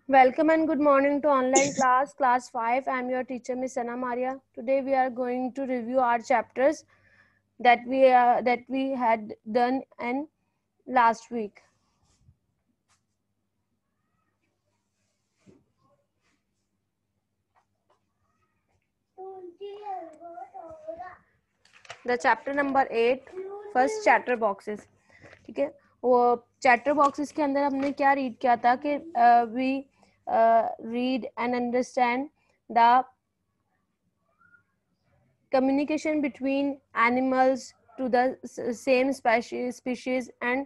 Welcome and good morning to online class 5. I am your teacher Miss Sana Maria. Today we are going to review our chapters that we had done in last week. The chapter number 8, first chatter boxes. ठीक है, वो chatter boxes के अंदर हमने क्या read किया था कि we read and understand the communication between animals to the same species and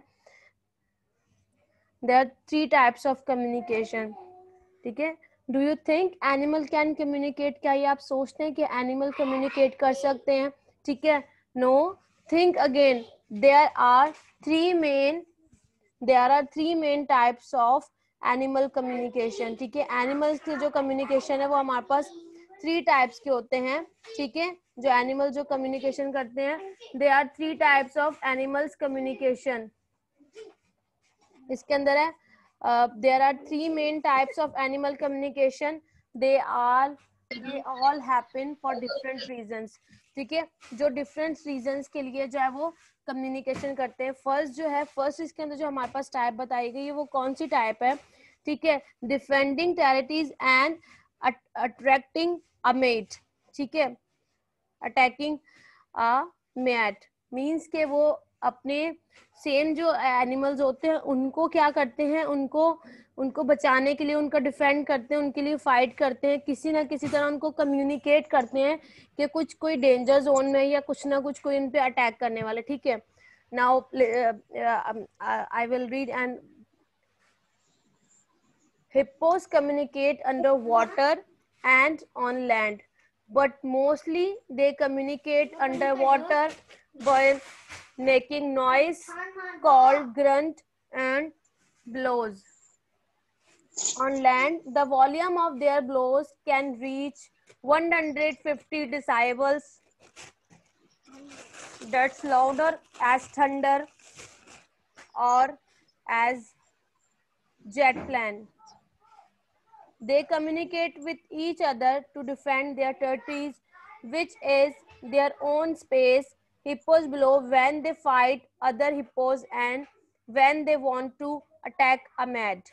there are 3 types of communication. ठीक है, do you think animal can communicate? क्या ये आप सोचते हैं कि animal communicate कर सकते हैं? ठीक है, no, think again. There are three main types of animal communication. ठीक है, animals के जो communication है वो हमारे पास 3 types के होते हैं. ठीक है, जो animal जो communication करते हैं, there are 3 types of animals communication. इसके अंदर है there are 3 main types of animal communication. they all happen for different reasons. ठीक है, जो different reasons के लिए जो है वो communication करते हैं. फर्स्ट जो है, फर्स्ट इसके अंदर जो हमारे पास टाइप बताई गई है वो कौन सी टाइप है? ठीक है, defending territories and attracting a mate. ठीक है, अटैकिंग अ मेट मीन्स के वो अपने सेम जो एनिमल्स होते हैं उनको क्या करते हैं, उनको बचाने के लिए, उनका डिफेंड करते हैं, उनके लिए फाइट करते हैं, किसी ना किसी तरह उनको कम्युनिकेट करते हैं कि कुछ कोई डेंजर जोन में या कुछ ना कुछ कोई इन पे अटैक करने वाले. ठीक है, now I will read. And hippos communicate underwater and on land, but mostly they communicate underwater by making noise called grunt and blows. On land, the volume of their blows can reach 150 decibels. That's louder as thunder or as jet plane. They communicate with each other to defend their territories, which is their own space. Hippos blow when they fight other hippos and when they want to attack a mate.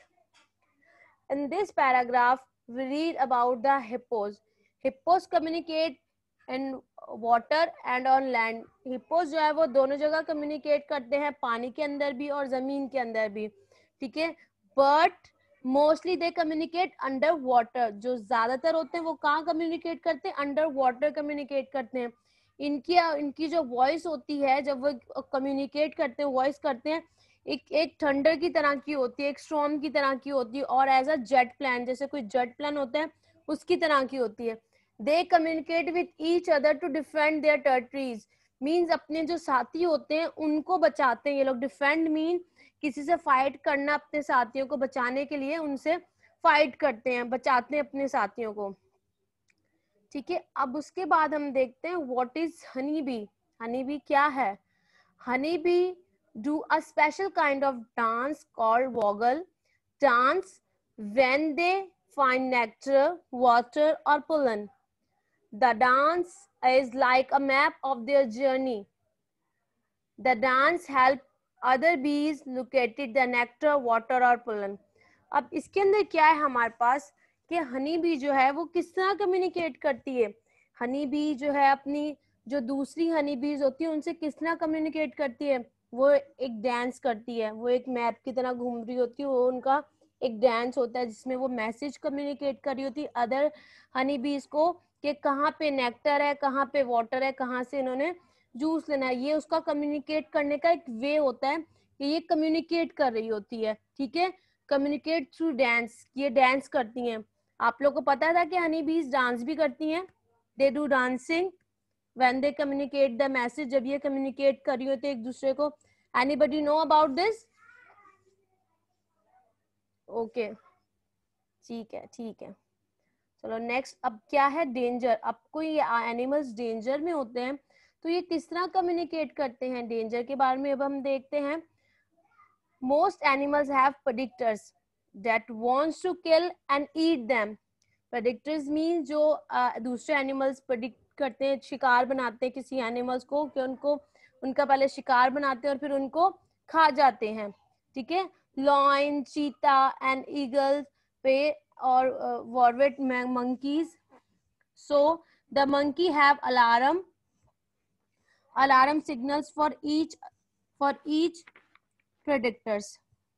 In this paragraph, we read about the hippos. Hippos communicate in water and on land. Hippos जो है वो दोनों जगह communicate करते हैं, पानी के अंदर भी और जमीन के अंदर भी. ठीक है, but mostly they communicate underwater. जो ज्यादातर होते हैं वो कहाँ कम्युनिकेट करते हैं? अंडर वाटर कम्युनिकेट करते हैं. इनकी जो वॉइस होती है, जब वो कम्युनिकेट करते हैं, वॉइस करते हैं, एक थंडर की तरह की होती है, एक स्टॉर्म की तरह की होती है, और एज अ जेट प्लान, जैसे कोई जेट प्लान होता है उसकी तरह की होती है. They communicate with each other to defend their territories. Means अपने जो साथी होते हैं उनको बचाते हैं ये लोग. डिफेंड मीन किसी से फाइट करना, अपने साथियों को बचाने के लिए उनसे फाइट करते हैं, बचाते हैं अपने साथियों को. ठीक है, अब उसके बाद हम देखते हैं what is honey bee. Honey bee क्या है? Honey bee do a special kind of dance called woggle dance when they find nectar, water or pollen. The dance is like a map of their journey. The dance help other bees located the nectar, water or pollen. अब इसके अंदर क्या है हमारे पास कि honey bee जो है वो किस तरह कम्युनिकेट करती है. हनी बी जो है अपनी जो दूसरी हनी बीज होती है उनसे किस तरह कम्युनिकेट करती है? वो एक डांस करती है, वो एक मैप की तरह घूम रही होती है, वो उनका एक डांस होता है जिसमें वो मैसेज कम्युनिकेट कर रही होती है अदर हनी बीज को कि कहाँ पे नेक्टर है, कहाँ पे वाटर है, कहाँ से इन्होंने जूस लेना है. ये उसका कम्युनिकेट करने का एक वे होता है कि ये कम्युनिकेट कर रही होती है. ठीक है, कम्युनिकेट थ्रू डांस. ये डांस करती हैं. आप लोग को पता था कि हनी बीज डांस भी करती हैं. They do dancing when they communicate the message. जब ये कम्युनिकेट कर रही होती है एक दूसरे को. Anybody know about this? Okay, ठीक है, ठीक है. चलो नेक्स्ट. अब क्या है? डेंजर. अब कोई एनिमल्स डेंजर में होते हैं तो ये किस तरह कम्युनिकेट करते हैं? डेंजर के बारे में अब हम देखते हैं. Most animals have predictors. that wants to kill and eat them. Predators mean जो दूसरे एनिमल्स प्रेडिक्ट करते हैं, शिकार बनाते हैं किसी एनिमल्स को, कि उनको उनका पहले शिकार बनाते हैं और फिर उनको खा जाते हैं. ठीक है. लॉयन, चीता एंड ईगल्स पे और वॉरवेट monkeys. So the monkey have alarm signals for each predators.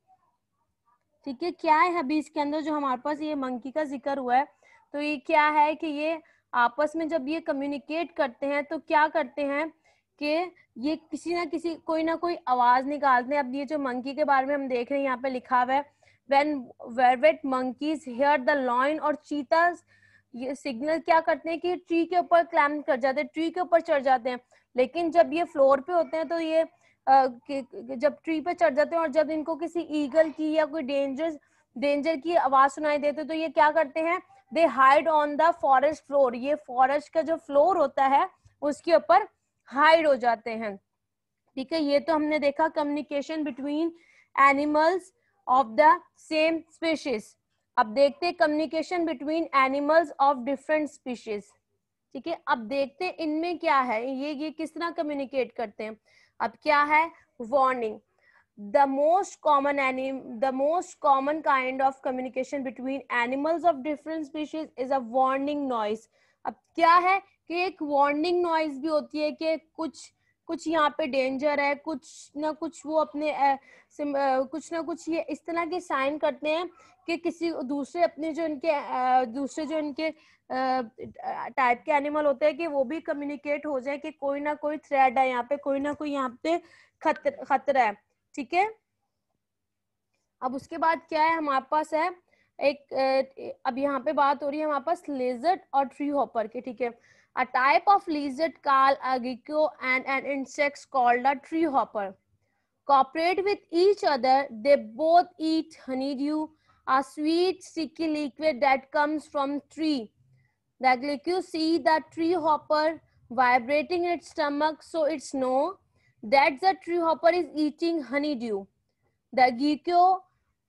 ठीक है. क्या है अभी इसके अंदर जो हमारे पास ये मंकी का जिक्र हुआ है, तो ये क्या है कि ये आपस में जब ये कम्युनिकेट करते हैं तो क्या करते हैं कि ये किसी ना किसी कोई ना कोई आवाज निकालते हैं. अब ये जो मंकी के बारे में हम देख रहे हैं, यहाँ पे लिखा हुआ है when vervet monkeys hear the lion और cheetahs, ये सिग्नल क्या करते हैं कि ट्री के ऊपर क्लाइंब कर जाते हैं, ट्री के ऊपर चढ़ जाते हैं. लेकिन जब ये फ्लोर पे होते हैं तो ये जब ट्री पे चढ़ जाते हैं और जब इनको किसी ईगल की या कोई डेंजर की आवाज सुनाई देती है तो ये क्या करते हैं, they hide on the forest floor. ये फॉरेस्ट का जो फ्लोर होता है उसके ऊपर हाइड हो जाते हैं. ठीक है. ये तो हमने देखा communication between animals of the same species. अब देखते हैं communication between animals of different species. ठीक है. अब देखते हैं इनमें क्या है, ये किस तरह कम्युनिकेट करते हैं. अब क्या है, warning. The most common kind of communication between animals of different species is a warning noise. अब क्या है कि एक वार्निंग नॉइज भी होती है कि कुछ यहाँ पे डेंजर है, कुछ ना कुछ वो अपने कुछ ना कुछ ये इस तरह के साइन करते हैं कि किसी दूसरे अपने जो इनके टाइप के एनिमल होते हैं कि वो भी कम्युनिकेट हो जाए कि कोई ना कोई थ्रेट है यहाँ पे, कोई ना कोई यहाँ पे खतरा है. ठीक है. अब उसके बाद क्या है हमारे पास है अब यहाँ पे बात हो रही है हमारे पास लिजर्ड और ट्री हॉपर की. ठीक है. A type of lizard called a gecko and an insect called a tree hopper cooperate with each other. They both eat honeydew, a sweet sticky liquid that comes from tree. The gecko see the tree hopper vibrating its stomach, so it's know that the tree hopper is eating honeydew. The gecko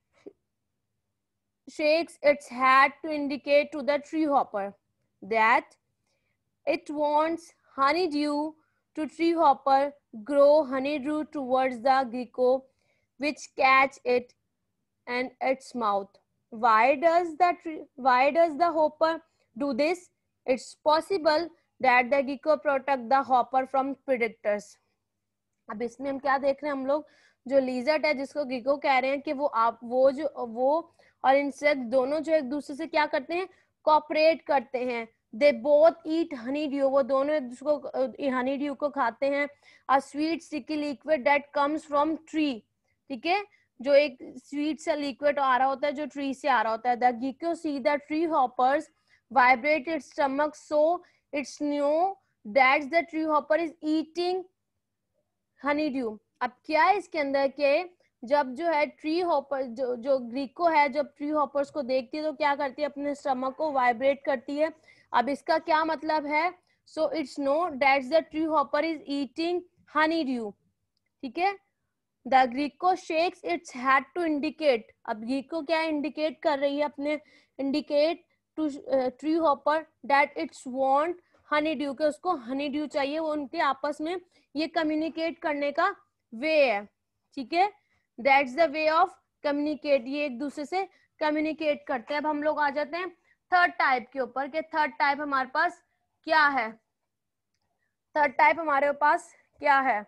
shakes its head to indicate to the tree hopper that it wants honeydew. To tree hopper grow honeydew towards the gecko, which catch it in its mouth. Why does the hopper do this? It's possible that the gecko protect the hopper from predators. अब इसमें हम क्या देख रहे हैं, हम लोग जो लीजर्ड है जिसको गिको कह रहे हैं कि वो और इंसेक्ट दोनों जो एक दूसरे से क्या करते हैं, कोऑपरेट करते हैं. They both eat honeydew, वो दोनों एक दूसरे को हनी ड्यू को खाते हैं. A sweet sticky liquid that comes from tree. ठीक है. जो एक स्वीट सा लिक्विड आ रहा होता है जो ट्री से आ रहा होता है. The gecko see the tree hoppers vibrate its stomach, so it's knew that the tree hopper is eating honeydew. अब क्या है इसके अंदर के जब जो है ट्री हॉपर जो ग्रीको है जब ट्री हॉपर्स को देखती है तो क्या करती है, अपने स्टमक को वाइब्रेट करती है. अब इसका क्या मतलब है, so it's know that the tree hopper is eating honeydew. ठीक है. द ग्रीको shakes its head to indicate. अब ग्रीको क्या इंडिकेट कर रही है, अपने indicate to tree hopper that it's want honeydew, के उसको हनी ड्यू चाहिए. वो उनके आपस में ये कम्युनिकेट करने का वे है. ठीक है. That's the way of communicate. ये एक दूसरे से कम्युनिकेट करते हैं. अब हम लोग आ जाते हैं थर्ड टाइप के ऊपर कि थर्ड टाइप हमारे पास क्या है. थर्ड टाइप हमारे पास क्या है,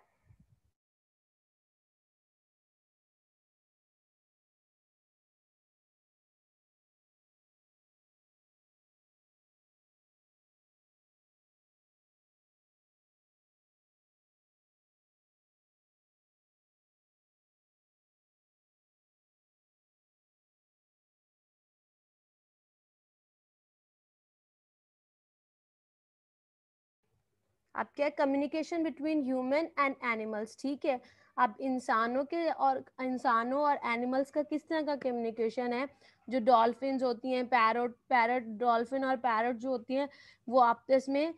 अब क्या है, communication between human and animals. ठीक है. अब इंसानों और एनिमल्स का किस तरह का कम्युनिकेशन है. जो डॉल्फिन्स होती हैं, पैरट डॉल्फिन और पैरट जो होती हैं वो आपस में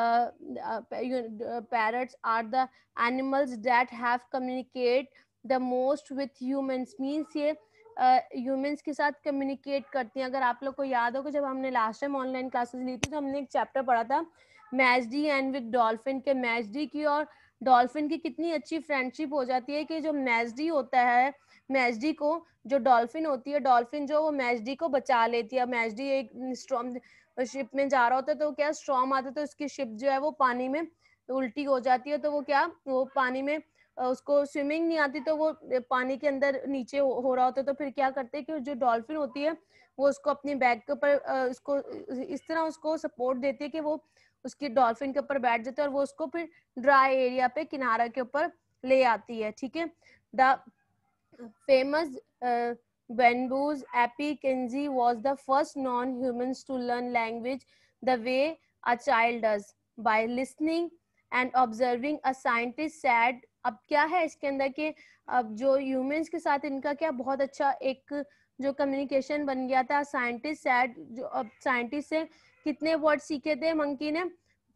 parrots are the animals that have communicate the most with humans. Means ये ह्यूमंस के साथ कम्युनिकेट करती हैं। अगर आप लोग को याद हो कि जब हमने लास्ट टाइम ऑनलाइन क्लासेस ली थी तो हमने एक चैप्टर पढ़ा था मैजडी एंड विद डॉल्फिन के मैजडी की और डॉल्फिन की कितनी अच्छी फ्रेंडशिप हो जाती है कि जो मैजडी होता है, मैजडी को जो डॉल्फिन होती है, डॉल्फिन जो वो मैजडी को बचा लेती है। मैजडी एक स्ट्रॉम शिप में जा रहा होता है तो क्या स्ट्रॉम आता है तो उसकी शिप जो है वो पानी में उल्टी हो जाती है, तो वो क्या वो पानी में उसको स्विमिंग नहीं आती तो वो पानी के अंदर नीचे हो रहा होता है, तो फिर क्या करते हैं कि जो डॉल्फिन होती है वो उसको अपनी बैक के ऊपर उसको इस तरह उसको सपोर्ट देती है कि वो उसकी डॉल्फिन के ऊपर बैठ जाते हैं और वो उसको फिर ड्राई एरिया पे किनारा के ऊपर ले आती है। ठीक है, the famous Wenbu's Appy Kenji was the first non-humans to learn language the way a child does by listening and observing. A scientist said, अब क्या है इसके अंदर कि अब जो ह्यूमंस के साथ इनका क्या बहुत अच्छा एक जो कम्युनिकेशन बन गया था। साइंटिस्ट सैड जो अब साइंटिस्ट से कितने वर्ड सीखे थे मंकी ने,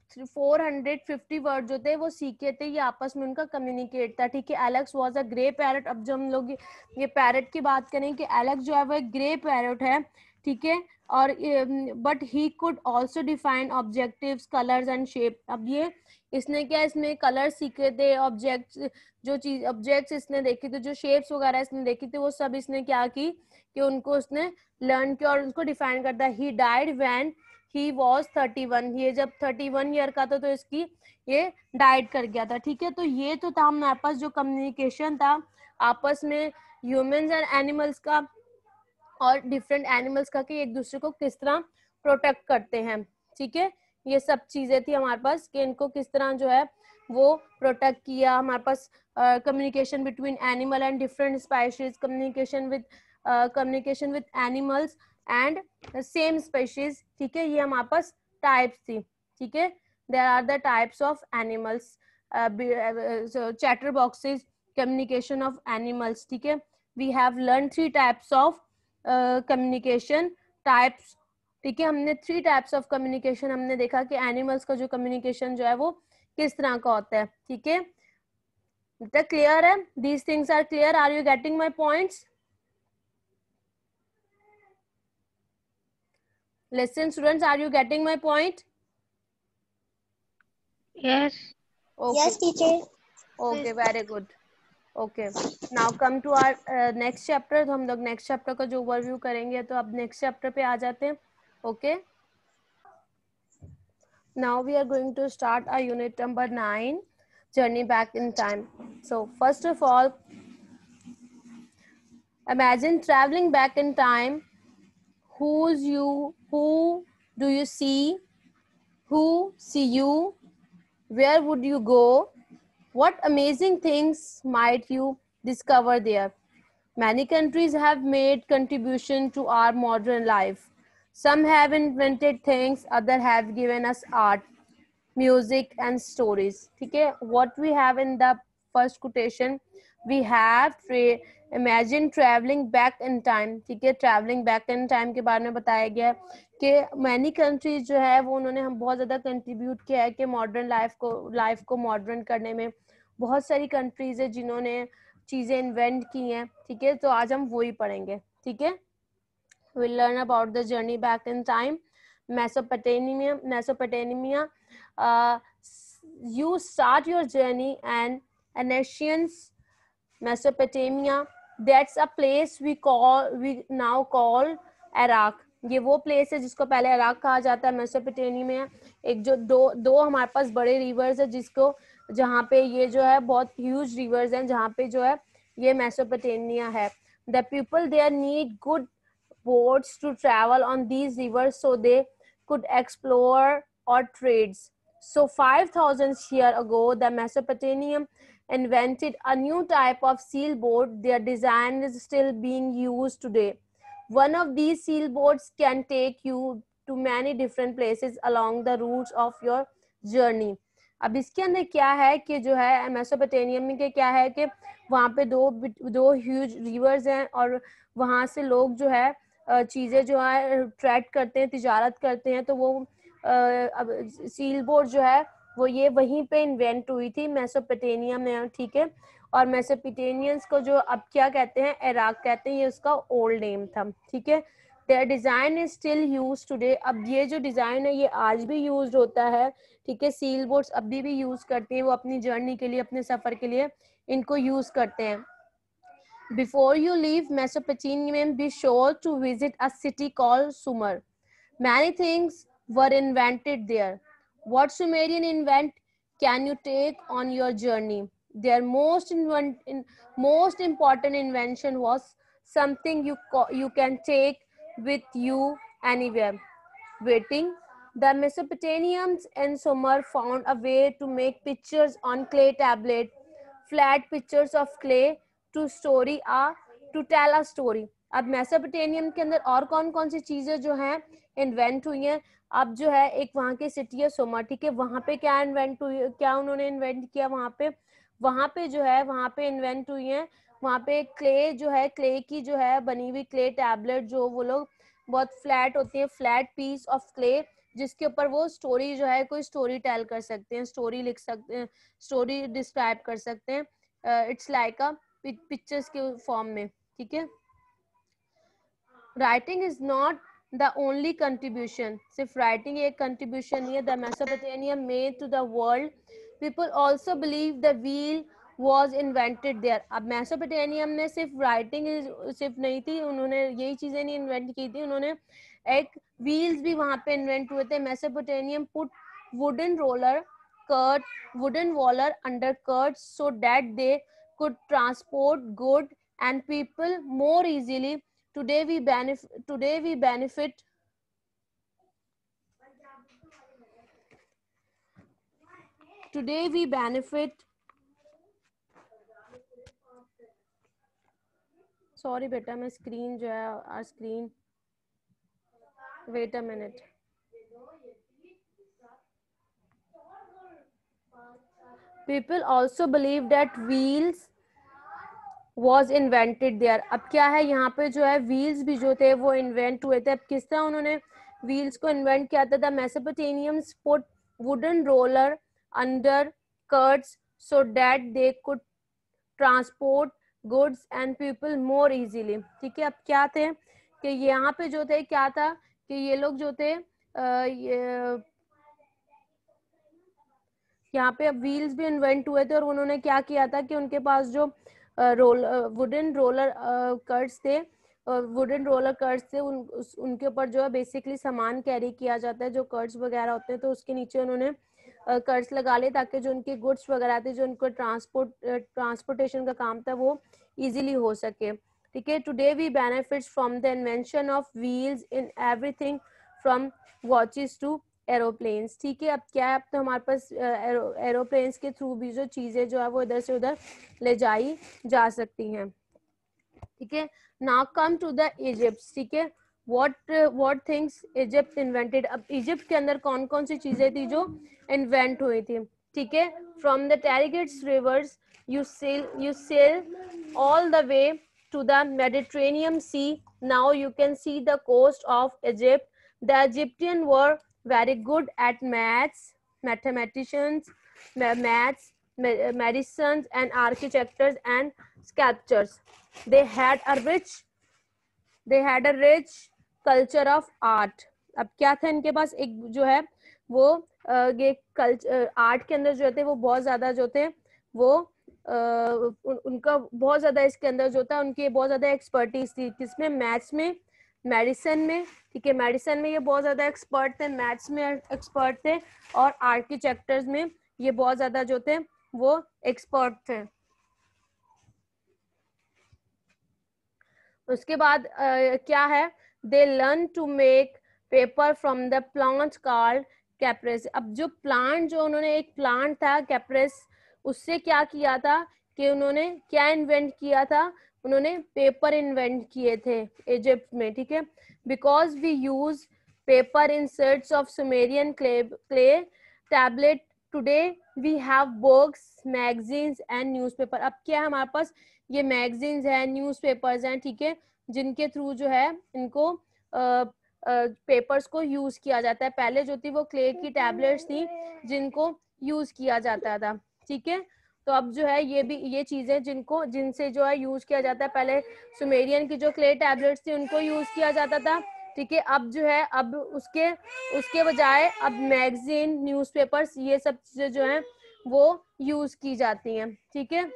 450 वर्ड जो थे वो सीखे थे, ये आपस में उनका कम्युनिकेट था। ठीक है, Alex was a grey parrot. अब जब हम लोग ये पैरट की बात करें कि एलेक्स जो है वो एक ग्रे पैरट है, ठीक है, और but he could also define objectives, colours and shape. अब ये इसने क्या इसमें कलर सीखे थे, ऑब्जेक्ट्स जो चीज ऑब्जेक्ट्स इसने देखी थी, जो शेप्स वगैरह इसने देखी थी, वो सब इसने क्या की कि उनको उसने लर्न किया और उनको डिफाइन करता है। He died when he was 31, ये जब 31 ईयर का था तो इसकी ये डाइट कर गया था। ठीक है, तो ये तो था हमारे पास जो कम्युनिकेशन था आपस में ह्यूमंस एंड एनिमल्स का और डिफरेंट एनिमल्स का कि एक दूसरे को किस तरह प्रोटेक्ट करते हैं। ठीक है, ये सब चीजें थी हमारे पास कि इनको किस तरह जो है वो प्रोटेक्ट किया। हमारे पास communication between animal and different species, communication with animals and same species. ठीक है, ये हमारे पास टाइप्स थी। ठीक है, there are the types of animals, chatter boxes, communication of animals. ठीक है, we have learn 3 types of communication types. ठीक है, हमने 3 टाइप्स ऑफ कम्युनिकेशन हमने देखा कि एनिमल्स का जो कम्युनिकेशन जो है वो किस तरह का होता है। ठीक है, तो क्लियर है, these things are clear, are you getting my points? Listen students, are you getting my point? Yes. Okay. Yes, teacher. Okay, very good. Okay, now come to our next chapter. तो हम लोग next chapter का जो overview करेंगे, तो अब next chapter पे आ जाते हैं. Okay, now we are going to start our unit number 9, journey back in time. So first of all, imagine traveling back in time. Who do you see? Who see you? Where would you go? What amazing things might you discover there? Many countries have made contribution to our modern life. Some have invented things, others have given us art, music and stories. Okay, what we have in the first quotation, we have imagine traveling back in time. ठीक है, traveling back in time के बारे में बताया गया कि many countries जो है वो उन्होंने हम बहुत ज़्यादा contribute किया है कि modern life को modern करने में। बहुत सारी countries है जिन्होंने चीज़ें invent की हैं। ठीक है, तो आज हम वो ही पढ़ेंगे। ठीक है, we'll learn about the journey back in time. Mesopotamia. You start your journey and ancient Mesopotamia. That's a place we now call Iraq. ये वो प्लेस है जिसको पहले इराक कहा जाता है। मेसोपोटामिया में एक जो दो हमारे पास बड़े रिवर्स है जिसको जहाँ पे ये जो है बहुत ह्यूज रिवर्स हैं जहाँ पे जो है ये मेसोपोटामिया है. The people there need good boats to travel on these rivers so they could explore or trades. So 5,000 years ago, the Mesopotamians invented a new type of sailboat. Their design is still being used today. One of these sailboats can take you to many different places along the routes of your journey. अब इसके अंदर क्या है कि जो है Mesopotamia में क्या है कि वहाँ पे दो ह्यूज रिवर्स हैं और वहाँ से लोग जो है चीज़ें जो है ट्रेड करते हैं, तिजारत करते हैं, तो वो अब सील बोट जो है वो ये वहीं पे इन्वेंट हुई थी मेसोपोटामिया में. ठीक है, और मेसोपोटामियंस को जो अब क्या कहते हैं, इराक कहते हैं, ये उसका ओल्ड नेम था, ठीक है। Their design is still use today, अब ये जो डिजाइन है ये आज भी यूज होता है, ठीक है। सील बोट्स अभी भी यूज करते हैं, वो अपनी जर्नी के लिए, अपने सफर के लिए इनको यूज करते हैं। Before you leave Mesopotamia, be sure to visit a city called Sumer. Many things were invented there. What Sumerian invent can you take on your journey? Their most important invention was something you can take with you anywhere. Waiting, the Mesopotamians and Sumer found a way to make pictures on clay tablet, flat pictures of clay to story a to tell a story. अब मेसोपोटामियम के अंदर और कौन कौन सी चीजें जो हैं invent हुई हैं। अब जो है एक वहाँ की सिटी है सुमर, ठीक है। वहाँ पे क्या इन्वेंट हुई, क्या उन्होंने इन्वेंट किया वहाँ पे जो है वहाँ पे इन्वेंट हुई है, वहाँ पे क्ले जो है, क्ले की जो है बनी हुई क्ले टैबलेट, जो वो लोग बहुत फ्लैट होती है, फ्लैट पीस ऑफ क्ले, जिसके ऊपर वो स्टोरी जो है कोई स्टोरी टेल कर सकते हैं, स्टोरी लिख सकते हैं, स्टोरी डिस्क्राइब कर सकते हैं। इट्स लाइक अ पिक्चर्स के फॉर्म में, ठीक है। Writing is not the only contribution, सिर्फ राइटिंग एक कंट्रीब्यूशन नहीं है the Mesopotamian made to the world. People also believe the wheel was invented there. अब मेसोपोटामियम ने सिर्फ राइटिंग सिर्फ नहीं थी, उन्होंने यही चीजें नहीं इन्वेंट की थी, उन्होंने एक व्हील्स भी वहां पे इन्वेंट हुए थे। Mesopotamian put wooden roller cart wooden waller under curts so that they could transport good and people more easily. Today we benefit sorry बेटा, मैं स्क्रीन जो है screen, wait a minute. People also believe that wheels was invented there. अब क्या है यहाँ पे जो है wheels भी जो थे वो इन्वेंट हुए थे। अब किस तरह उन्होंने wheels को इन्वेंट किया था? Mesopotamians put wooden roller under carts so that they could transport goods and people more easily, ठीक है। अब क्या थे कि यहाँ पे जो थे क्या था कि ये लोग जो थे यहाँ पे अब व्हील्स भी इन्वेंट हुए थे, और उन्होंने क्या किया था कि उनके पास जो वुडन रोलर कर्ट्स थे, वुडन रोलर कर्ट्स थे, उनके ऊपर जो है बेसिकली सामान कैरी किया जाता है, जो कर्ट्स वगैरह होते हैं, तो उसके नीचे उन्होंने कर्ट्स लगा लिए ताकि जो उनके गुड्स वगैरह थे, जो उनको ट्रांसपोर्टेशन का काम था, वो इजीली हो सके, ठीक है। Today we benefits from the invention of wheels in everything from watches to aeroplanes, ठीक है। अब क्या है, अब तो हमारे पास एरोप्लेन्स के थ्रू भी जो चीजें जो है वो इधर से उधर ले जाई जा सकती हैं, ठीक है। Now come to the Egypt, ठीक है। What things Egypt invented. अब इजिप्ट के अंदर कौन कौन सी चीजें थी जो इन्वेंट हुई थी, ठीक है। From the Tigris rivers you sail all the way to the Mediterranean Sea. Now you can see the coast of Egypt. The Egyptians were very good at mathematicians, medicines, and architects and sculptors. They had a rich culture of art. अब क्या था इनके पास, एक जो है वो ये culture art के अंदर जो थे वो बहुत ज्यादा जो थे वो उनका बहुत ज्यादा इसके अंदर जो था, उनकी बहुत ज्यादा एक्सपर्टीज थी। किसमें? मैथ्स में, मेडिसिन में, ठीक है। मेडिसिन में ये बहुत ज्यादा एक्सपर्ट थे, मैथ्स में एक्सपर्ट थे, और आर्किटेक्चर्स में ये बहुत ज्यादा जो थे वो एक्सपर्ट थे। उसके बाद क्या है, they learn to make paper from the plant called papyrus. अब जो प्लांट, जो उन्होंने एक प्लांट था कैप्रेस, उससे क्या किया था कि उन्होंने क्या इन्वेंट किया था, उन्होंने पेपर इन्वेंट किए थे इजिप्ट में, ठीक है। Because we use paper in search of Sumerian clay tablet, today we have books, magazines and newspaper. अब क्या है हमारे पास, ये मैगजीन्स हैं, न्यूज़पेपर्स हैं, ठीक है, जिनके थ्रू जो है इनको पेपर्स को यूज किया जाता है। पहले जो थी वो क्ले की टैबलेट्स थी जिनको यूज किया जाता था, ठीक है। तो अब जो है ये भी ये चीजें जिनसे जो है यूज किया जाता है, पहले सुमेरियन की जो क्ले टैबलेट्स थी उनको यूज किया जाता था, ठीक है। अब जो है अब उसके बजाय अब मैगजीन, न्यूज़पेपर्स, ये सब चीजें जो है वो यूज की जाती हैं, ठीक है।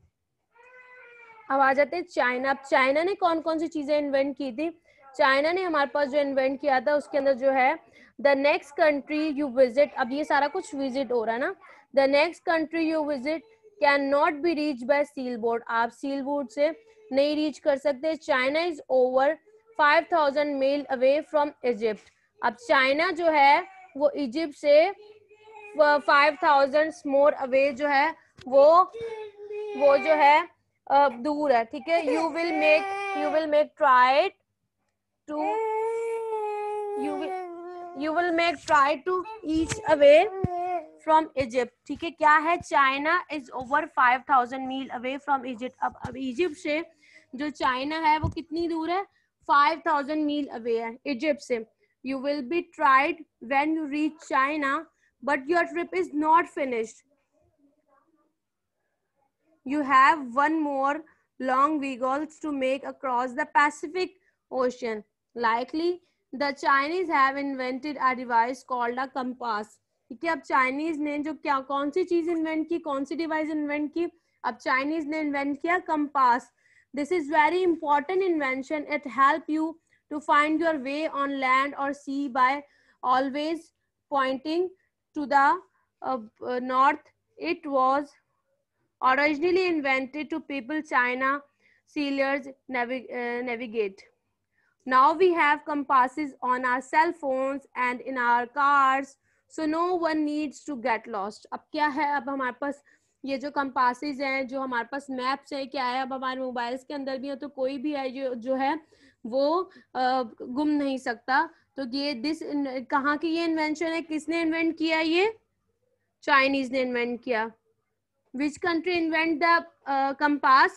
अब आ जाते हैं चाइना। अब चाइना ने कौन कौन सी चीजें इन्वेंट की थी? चाइना ने हमारे पास जो इन्वेंट किया था उसके अंदर जो है the next country you visit, अब ये सारा कुछ विजिट हो रहा है ना, the next country you visit can not be reach by sail boat, आप सील बोट से नहीं रीच कर सकते। China is over 5000 mile away from Egypt, अब चाइना जो है वो इजिप्ट से 5000 मोर अवे जो है वो जो है दूर है, ठीक है। You will make try to you will make try to each away from Egypt, ठीक है। क्या है? China is over 5000 mile away from Egypt, अब इजिप्ट से जो चाइना है वो कितनी दूर है? 5000 मील अवे है इजिप्ट से। You will be tried when you reach China but your trip is not finished, you have one more long voyage to make across the Pacific Ocean. Likely, the Chinese have invented a device called a compass. ठीक है, अब Chinese ने जो क्या कौन सी चीज invent की, कौन सी डिवाइस इन्वेंट की? अब चाइनीज ने इन्वेंट किया compass. This is very important invention. It help you to find your way on land और sea by always pointing to the north. It was originally invented to people China sailors navigate. Now we have compasses on our cell phones and in our cars, so no one needs to get lost. अब क्या है? अब हमारे पास ये जो compasses हैं, जो हमारे पास मैप्स है, क्या है? अब हमारे मोबाइल्स के अंदर भी है, तो कोई भी है जो है वो गुम नहीं सकता. तो ये कहाँ की ये इन्वेंशन है? किसने इन्वेंट किया? ये चाइनीज ने इन्वेंट किया. Which country invent the compass?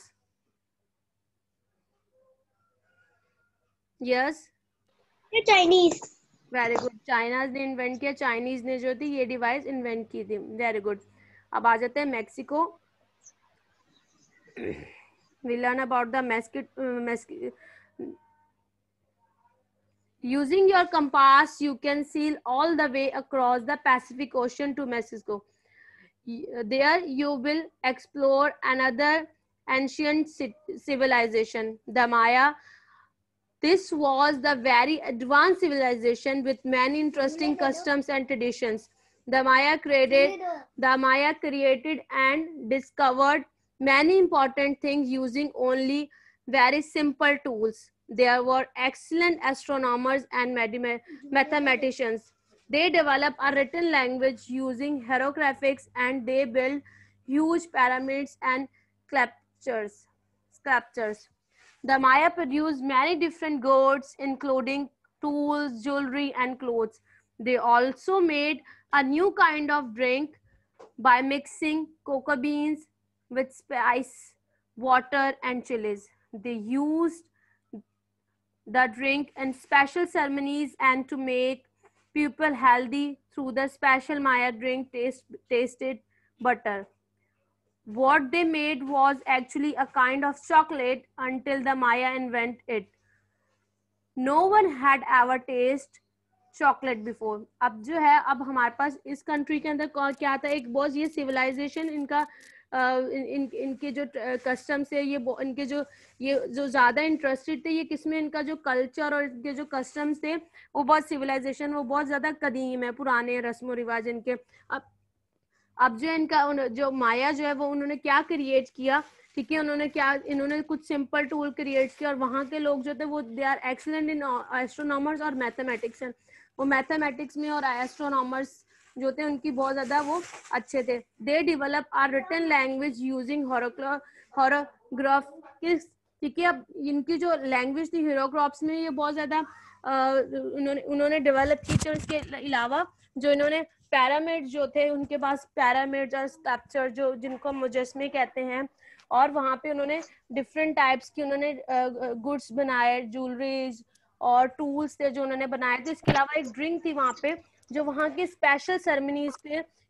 Yes. Chinese. Very good. China ने इन्वेंट किया, चाइनीज ने जो थी ये डिवाइस इन्वेंट की थी. Very good. अब आ जाते हैं Mexico. We learn about the using your compass you can sail all the way across the Pacific Ocean to Mexico. There you will explore another ancient civilization, the Maya. This was the very advanced civilization with many interesting customs and traditions. The Maya created and discovered many important things using only very simple tools. There were excellent astronomers and mathematicians. They developed a written language using hieroglyphics, and they built huge pyramids and sculptures. The Maya produced many different goods, including tools, jewelry, and clothes. They also made a new kind of drink by mixing cocoa beans with spice, water, and chilies. They used the drink in special ceremonies and to make people healthy through the special Maya drink tasted butter. What they made was actually a kind of chocolate until the Maya invented it. No one had ever tasted chocolate before. अब जो है अब हमारे पास इस country के अंदर क्या था? एक बहुत ये सिविलाइजेशन इनका इनके जो कस्टम्स है, ये इनके जो ज्यादा इंटरेस्टेड थे ये किसमें? इनका जो कल्चर और इनके जो कस्टम्स थे वो बहुत सिविलाइजेशन, वो बहुत ज्यादा कदीम है, पुराने रस्म रिवाज इनके. अब जो इनका जो माया जो है वो उन्होंने क्या क्रिएट किया? ठीक है, इन्होंने कुछ सिंपल टूल क्रिएट किया और वहाँ के लोग जो थे वो they are excellent in astronomers और मैथमेटिक्स. वो मैथमेटिक्स में और एस्ट्रोनॉमर्स जो थे उनकी बहुत ज्यादा वो अच्छे थे. They develop are written language using hieroglyphics. ठीक है, अब इनकी जो लैंग्वेज थी हीरोग्राफ्स में ये बहुत ज्यादा उन्होंने डेवलप की थी. उसके अलावा जो इन्होंने पैरामिड जो थे उनके पास पैरामिड और स्कल्पचर जो जिनको मुजस्मे कहते हैं, और वहाँ पे उन्होंने डिफरेंट टाइप्स की उन्होंने गुड्स बनाए, ज्वेलरीज और टूल्स थे जो उन्होंने बनाए थे. इसके अलावा एक ड्रिंक थी वहाँ पे जो वहाँ की स्पेशल सेरेमनीज पे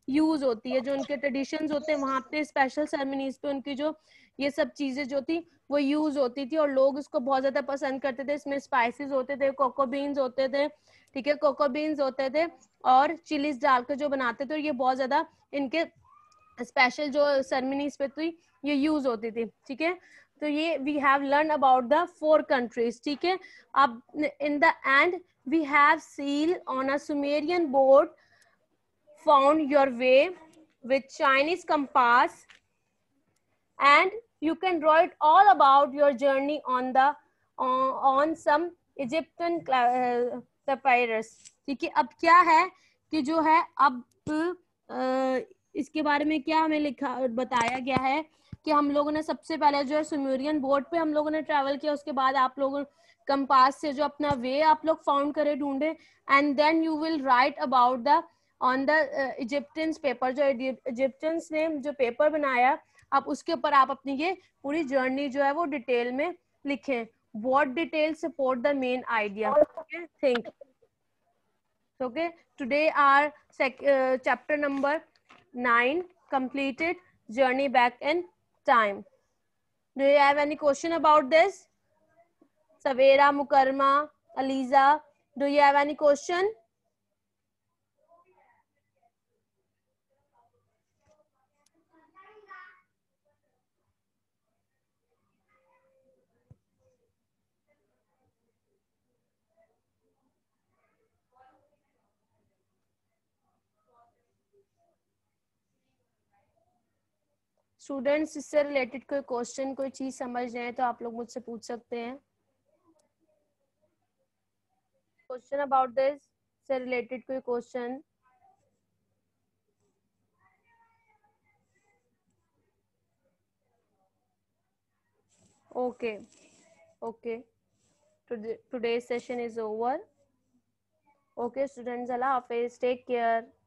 यूज होती है, जो उनके ट्रेडिशंस होते हैं वहां पे स्पेशल सेरेमनीज पे उनकी जो ये सब चीजें जो थी वो यूज होती थी और लोग इसको बहुत ज्यादा पसंद करते थे। इसमें स्पाइसेस होते थे, कोको बीन्स होते थे, ठीक है, कोको बीन्स होते थे और चिलीज डालकर जो बनाते थे, और ये बहुत ज्यादा इनके स्पेशल जो सेरेमनीज पे थी ये यूज होती थी, ठीक है। तो ये we have learn about the 4 countries, ठीक है। अब in the end we have seal on a Sumerian board found your way with Chinese compass, and you can write all about your journey on the on some Egyptian papyrus, ठीक है। अब क्या है कि जो है अब इसके बारे में क्या हमें लिखा बताया गया है कि हम लोगों ने सबसे पहले जो है सुमेरियन बोर्ड पे हम लोगों ने ट्रैवल किया, उसके बाद आप लोगों कंपास से जो अपना वे आप लोग फाउंड करे, ढूंढे, and then you will write about the on the Egyptians paper, जो इजिप्टियंस ने जो पेपर बनाया, आप उसके ऊपर आप अपनी ये पूरी जर्नी जो है वो डिटेल में लिखें। What detail support the main idea, think. Okay, today our chapter number 9 completed, journey back in time. Do you have any question about this? Savera, Mukarma, Aliza, do you have any question? Students, इससे related कोई question, कोई चीज समझ जाए तो आप लोग मुझसे पूछ सकते हैं। क्वेश्चन अबाउट दिस से रिलेटेड कोई question? Okay, okay. Today's session is over. Okay, students, Allah Hafiz. Take care.